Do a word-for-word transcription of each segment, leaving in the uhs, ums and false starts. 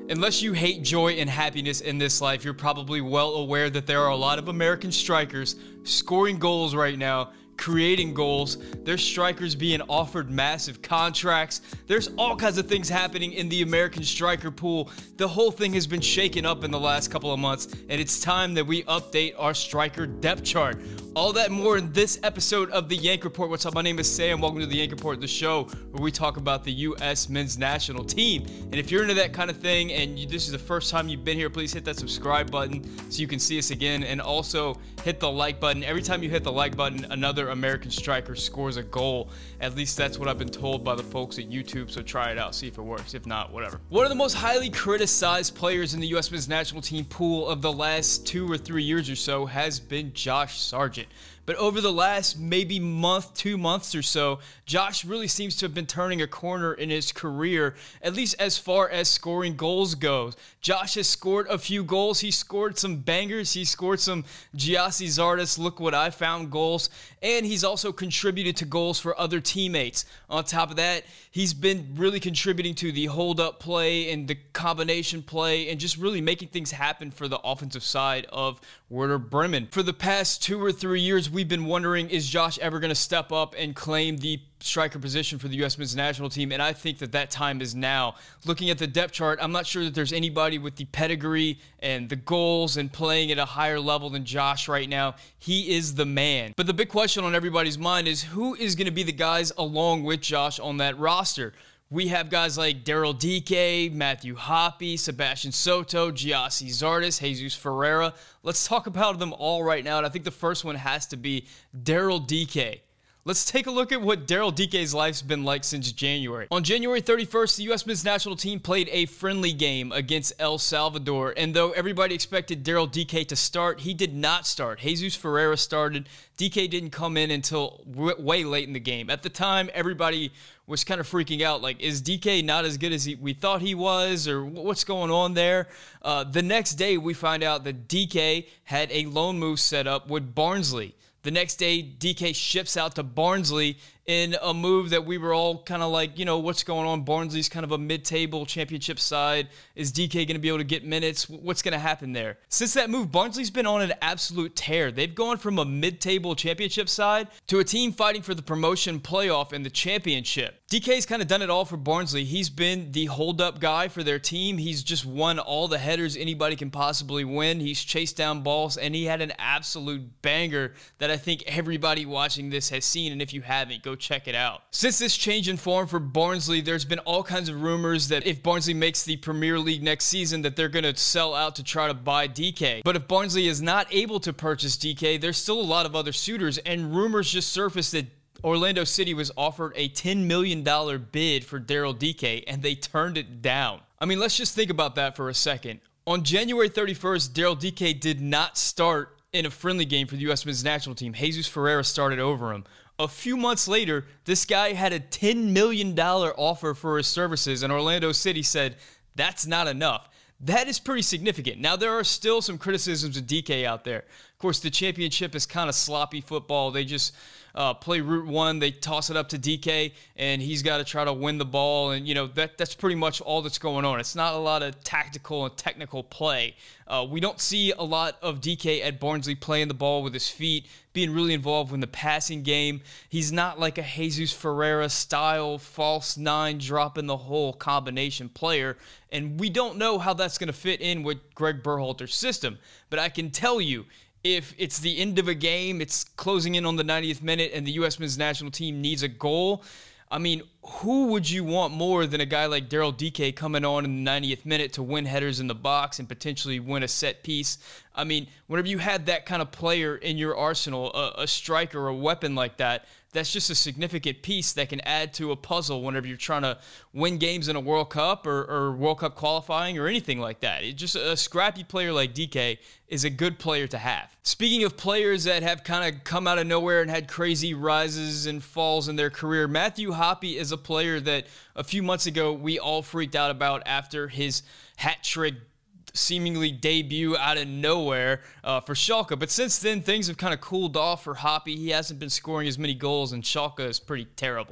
Unless you hate joy and happiness in this life, you're probably well aware that there are a lot of American strikers scoring goals right now, creating goals. There's strikers being offered massive contracts. There's all kinds of things happening in the American striker pool. The whole thing has been shaken up in the last couple of months, and it's time that we update our striker depth chart. All that and more in this episode of the Yank Report. What's up? My name is Sam. Welcome to the Yank Report, the show where we talk about the U S men's national team. And if you're into that kind of thing and you, this is the first time you've been here, please hit that subscribe button so you can see us again, and also hit the like button. Every time you hit the like button, another American striker scores a goal. At least that's what I've been told by the folks at YouTube, so try it out, see if it works. If not, whatever. One of the most highly criticized players in the U S men's national team pool of the last two or three years or so has been Josh Sargent. But over the last maybe month, two months or so, Josh really seems to have been turning a corner in his career, at least as far as scoring goals goes. Josh has scored a few goals. He scored some bangers. He scored some Gyasi Zardes, look what I found goals. And he's also contributed to goals for other teammates. On top of that, he's been really contributing to the hold-up play and the combination play and just really making things happen for the offensive side of Werder Bremen. For the past two or three years, we've been wondering, is Josh ever going to step up and claim the striker position for the U S men's national team? And I think that that time is now. Looking at the depth chart, I'm not sure that there's anybody with the pedigree and the goals and playing at a higher level than Josh right now. He is the man. But the big question on everybody's mind is, who is going to be the guys along with Josh on that roster? We have guys like Daryl Dike, Matthew Hoppe, Sebastian Soto, Gyasi Zardes, Jesus Ferreira. Let's talk about them all right now, and I think the first one has to be Daryl Dike. Let's take a look at what Daryl Dike's life's been like since January. On January thirty-first, the U S men's national team played a friendly game against El Salvador, and though everybody expected Daryl Dike to start, he did not start. Jesus Ferreira started. Dike didn't come in until way late in the game. At the time, everybody was kind of freaking out, like, is Dike not as good as he, we thought he was, or what's going on there? Uh, the next day, we find out that Dike had a loan move set up with Barnsley. The next day, Dike ships out to Barnsley in a move that we were all kind of like, you know, what's going on? Barnsley's kind of a mid-table championship side. Is Dike going to be able to get minutes? What's going to happen there? Since that move, Barnsley's been on an absolute tear. They've gone from a mid-table championship side to a team fighting for the promotion playoff and the championship. Dike's kind of done it all for Barnsley. He's been the hold-up guy for their team. He's just won all the headers anybody can possibly win. He's chased down balls, and he had an absolute banger that I think everybody watching this has seen, and if you haven't, go check it out. Since this change in form for Barnsley, there's been all kinds of rumors that if Barnsley makes the Premier League next season, that they're going to sell out to try to buy Dike. But if Barnsley is not able to purchase Dike, there's still a lot of other suitors, and rumors just surfaced that Orlando City was offered a ten million dollar bid for Daryl Dike, and they turned it down. I mean, let's just think about that for a second. On January thirty-first, Daryl Dike did not start in a friendly game for the U S men's national team. Jesus Ferreira started over him. A few months later, this guy had a ten million dollar offer for his services, and Orlando City said, that's not enough. That is pretty significant. Now, there are still some criticisms of Dike out there. Of course, the championship is kind of sloppy football. They just uh, play route one. They toss it up to Dike, and he's got to try to win the ball. And, you know, that that's pretty much all that's going on. It's not a lot of tactical and technical play. Uh, we don't see a lot of Dike at Barnsley playing the ball with his feet, being really involved in the passing game. He's not like a Jesus Ferreira style false nine drop in the hole combination player, and we don't know how that's going to fit in with Greg Berhalter's system. But I can tell you, if it's the end of a game, it's closing in on the ninetieth minute, and the U S men's national team needs a goal, I mean, who would you want more than a guy like Daryl Dike coming on in the ninetieth minute to win headers in the box and potentially win a set piece? I mean, whenever you had that kind of player in your arsenal, a, a striker, a weapon like that, that's just a significant piece that can add to a puzzle whenever you're trying to win games in a World Cup or, or World Cup qualifying or anything like that. It just a scrappy player like Dike is a good player to have. Speaking of players that have kind of come out of nowhere and had crazy rises and falls in their career, Matthew Hoppe is a player that a few months ago we all freaked out about after his hat trick seemingly debut out of nowhere uh, for Schalke. But since then, things have kind of cooled off for Hoppe. He hasn't been scoring as many goals, and Schalke is pretty terrible.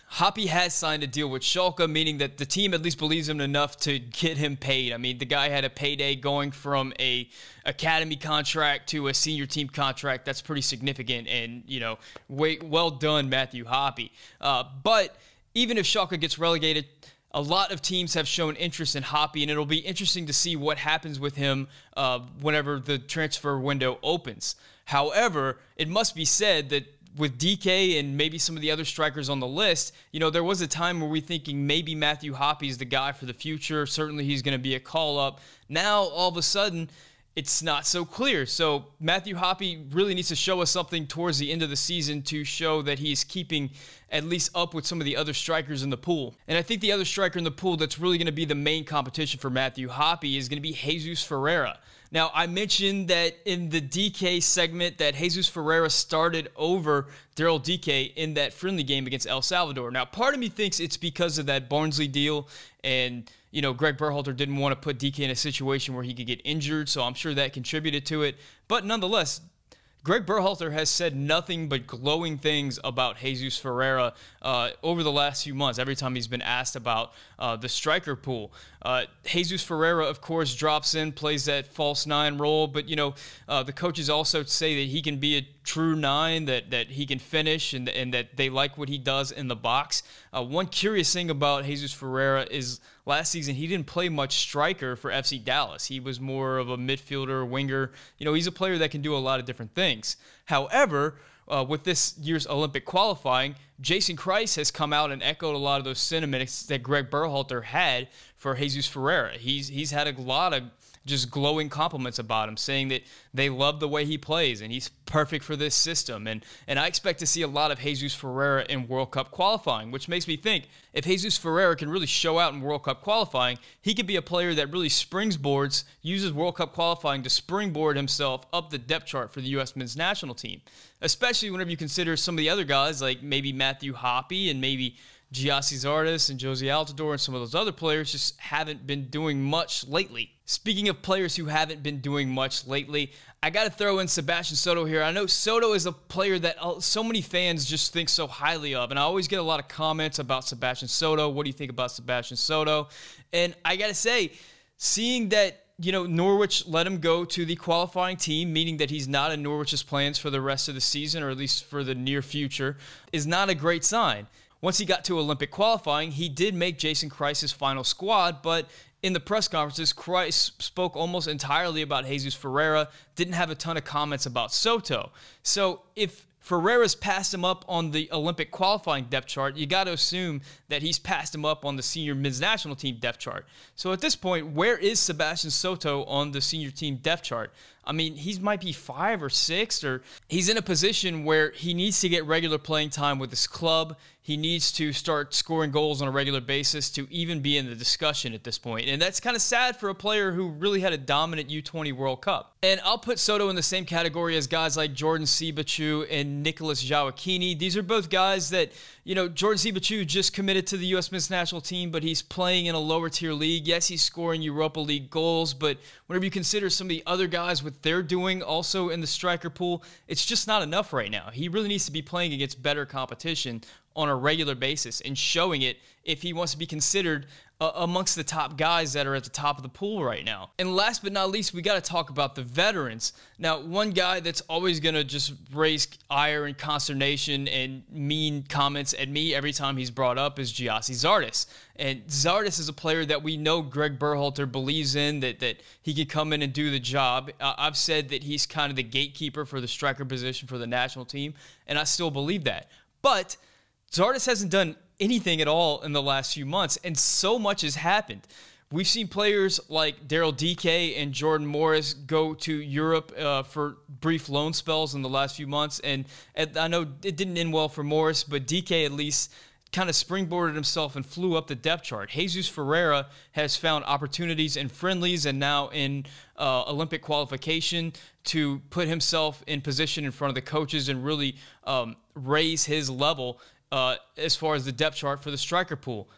Hoppe has signed a deal with Schalke, meaning that the team at least believes him enough to get him paid. I mean, the guy had a payday going from a academy contract to a senior team contract. That's pretty significant, and, you know, way, well done, Matthew Hoppe. Uh, but even if Schalke gets relegated, a lot of teams have shown interest in Hoppe, and it'll be interesting to see what happens with him uh, whenever the transfer window opens. However, it must be said that with D K and maybe some of the other strikers on the list, you know, there was a time where we thinking maybe Matthew Hoppe is the guy for the future. Certainly he's going to be a call-up. Now, all of a sudden, it's not so clear. So Matthew Hoppe really needs to show us something towards the end of the season to show that he's keeping at least up with some of the other strikers in the pool. And I think the other striker in the pool that's really going to be the main competition for Matthew Hoppe is going to be Jesus Ferreira. Now, I mentioned that in the D K segment that Jesus Ferreira started over Daryl D K in that friendly game against El Salvador. Now, part of me thinks it's because of that Barnsley deal, and, you know, Greg Berhalter didn't want to put D K in a situation where he could get injured, so I'm sure that contributed to it. But nonetheless, Greg Berhalter has said nothing but glowing things about Jesus Ferreira uh, over the last few months, every time he's been asked about uh, the striker pool. Uh, Jesus Ferreira, of course, drops in, plays that false nine role, but, you know, uh, the coaches also say that he can be a true nine, that, that he can finish, and, and that they like what he does in the box. Uh, one curious thing about Jesus Ferreira is last season he didn't play much striker for F C Dallas. He was more of a midfielder, winger. You know, he's a player that can do a lot of different things. However, uh, with this year's Olympic qualifying, Jason Kreis has come out and echoed a lot of those sentiments that Greg Berhalter had for Jesus Ferreira. He's, he's had a lot of just glowing compliments about him, saying that they love the way he plays and he's perfect for this system. And and I expect to see a lot of Jesus Ferreira in World Cup qualifying, which makes me think if Jesus Ferreira can really show out in World Cup qualifying, he could be a player that really springboards, uses World Cup qualifying to springboard himself up the depth chart for the U S men's national team, especially whenever you consider some of the other guys like maybe Matthew Hoppe and maybe Gyasi Zardes and Jozy Altidore and some of those other players just haven't been doing much lately. Speaking of players who haven't been doing much lately, I got to throw in Sebastian Soto here. I know Soto is a player that so many fans just think so highly of, and I always get a lot of comments about Sebastian Soto. What do you think about Sebastian Soto? And I got to say, seeing that, you know, Norwich let him go to the qualifying team, meaning that he's not in Norwich's plans for the rest of the season, or at least for the near future, is not a great sign. Once he got to Olympic qualifying, he did make Jason Kreis's final squad, but in the press conferences, Kreis spoke almost entirely about Jesus Ferreira, didn't have a ton of comments about Soto. So if Ferreira's passed him up on the Olympic qualifying depth chart, you got to assume that he's passed him up on the senior men's national team depth chart. So at this point, where is Sebastian Soto on the senior team depth chart? I mean, he might be five or six, or he's in a position where he needs to get regular playing time with his club. He needs to start scoring goals on a regular basis to even be in the discussion at this point. And that's kind of sad for a player who really had a dominant U twenty World Cup. And I'll put Soto in the same category as guys like Jordan Siebatcheu and Nicholas Joachini. These are both guys that, you know, Jordan Siebatcheu just committed to the U S men's national team, but he's playing in a lower tier league. Yes, he's scoring Europa League goals, but whenever you consider some of the other guys, what they're doing also in the striker pool, it's just not enough right now. He really needs to be playing against better competition on a regular basis and showing it if he wants to be considered uh, amongst the top guys that are at the top of the pool right now. And last but not least, we got to talk about the veterans. Now, one guy that's always going to just raise ire and consternation and mean comments at me every time he's brought up is Gyasi Zardes. And Zardes is a player that we know Greg Berhalter believes in, that, that he can come in and do the job. Uh, I've said that he's kind of the gatekeeper for the striker position for the national team, and I still believe that. But Zardes hasn't done anything at all in the last few months, and so much has happened. We've seen players like Daryl D K and Jordan Morris go to Europe uh, for brief loan spells in the last few months, and, and I know it didn't end well for Morris, but D K at least kind of springboarded himself and flew up the depth chart. Jesus Ferreira has found opportunities in friendlies and now in uh, Olympic qualification to put himself in position in front of the coaches and really um, raise his level Uh, as far as the depth chart for the striker pool.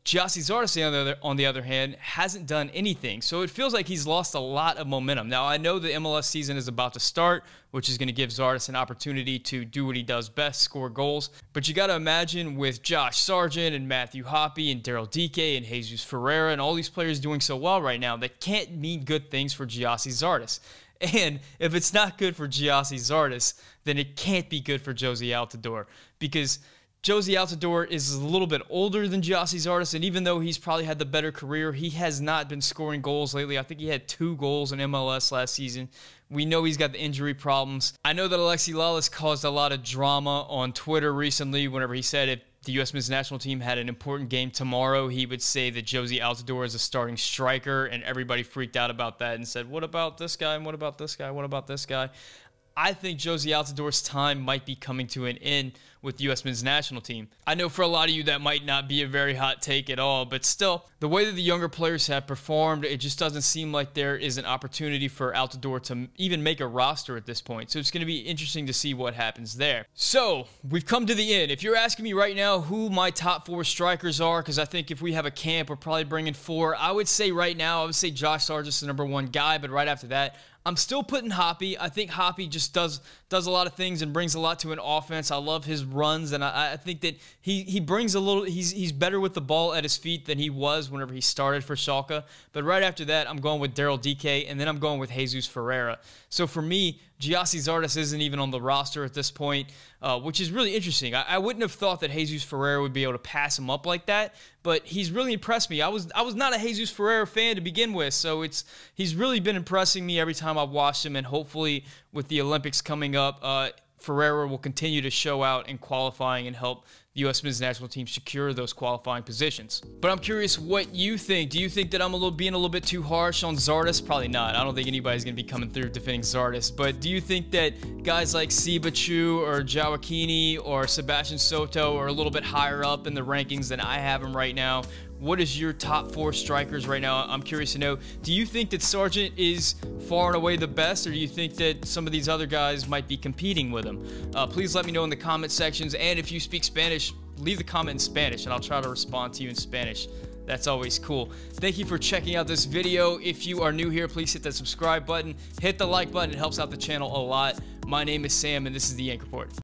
Gyasi Zardes, on the, other, on the other hand, hasn't done anything. So it feels like he's lost a lot of momentum. Now, I know the M L S season is about to start, which is going to give Zardes an opportunity to do what he does best, score goals. But you got to imagine with Josh Sargent and Matthew Hoppe and Daryl Dike and Jesus Ferreira and all these players doing so well right now, that can't mean good things for Gyasi Zardes. And if it's not good for Gyasi Zardes, then it can't be good for Jozy Altidore, because Jozy Altidore is a little bit older than Gyasi Zardes, and even though he's probably had the better career, he has not been scoring goals lately. I think he had two goals in M L S last season. We know he's got the injury problems. I know that Alexi Lalas caused a lot of drama on Twitter recently whenever he said if the U S men's national team had an important game tomorrow, he would say that Jozy Altidore is a starting striker, and everybody freaked out about that and said, what about this guy, and what about this guy, what about this guy? I think Jozy Altidore's time might be coming to an end with the U S men's national team. I know for a lot of you that might not be a very hot take at all, but still, the way that the younger players have performed, it just doesn't seem like there is an opportunity for Altidore to even make a roster at this point. So it's going to be interesting to see what happens there. So we've come to the end. If you're asking me right now who my top four strikers are, because I think if we have a camp, we're probably bringing four. I would say right now, I would say Josh Sargent is the number one guy, but right after that, I'm still putting Hoppe. I think Hoppe just does does a lot of things and brings a lot to an offense. I love his runs, and I, I think that he he brings a little. He's he's better with the ball at his feet than he was whenever he started for Schalke. But right after that, I'm going with Daryl Dike, and then I'm going with Jesus Ferreira. So for me, Gyasi Zardes isn't even on the roster at this point, uh, which is really interesting. I, I wouldn't have thought that Jesus Ferreira would be able to pass him up like that, but he's really impressed me. I was I was not a Jesus Ferreira fan to begin with, so it's he's really been impressing me every time I've watched him, and hopefully with the Olympics coming up, uh, Ferreira will continue to show out in qualifying and help the U S men's national team secure those qualifying positions. But I'm curious what you think. Do you think that I'm a little being a little bit too harsh on Zardes? Probably not. I don't think anybody's going to be coming through defending Zardes. But do you think that guys like Siba Chu or João Aquino or Sebastian Soto are a little bit higher up in the rankings than I have them right now? What is your top four strikers right now? I'm curious to know. Do you think that Sargent is far and away the best, or do you think that some of these other guys might be competing with him? Uh, please let me know in the comment sections, and if you speak Spanish, leave the comment in Spanish, and I'll try to respond to you in Spanish. That's always cool. Thank you for checking out this video. If you are new here, please hit that subscribe button. Hit the like button. It helps out the channel a lot. My name is Sam, and this is The Yank Report.